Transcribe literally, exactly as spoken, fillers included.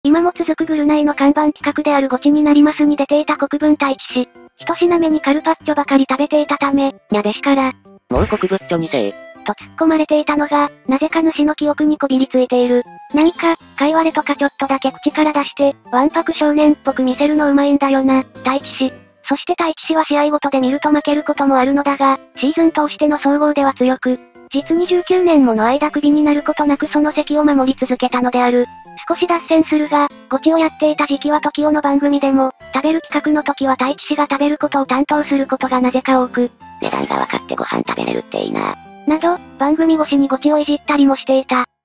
今も続くグルナイの看板企画であるゴチになりますに出ていた国分太一氏。一品目にカルパッチョばかり食べていたため、にゃべしから、 もう国分ちょにせえ。 と突っ込まれていたのが、なぜか主の記憶にこびりついている。なんか、かいわれとかちょっとだけ口から出して、わんぱく少年っぽく見せるのうまいんだよな、太一氏。そして太一氏は試合ごとで見ると負けることもあるのだが、シーズン通しての総合では強く、実にじゅうきゅうねんもの間クビになることなくその席を守り続けたのである。少し脱線するが、ゴチをやっていた時期は時代の番組でも、食べる企画の時は太一氏が食べることを担当することがなぜか多く、 値段が分かってご飯食べれるっていいな。 など、番組越しにゴチをいじったりもしていた。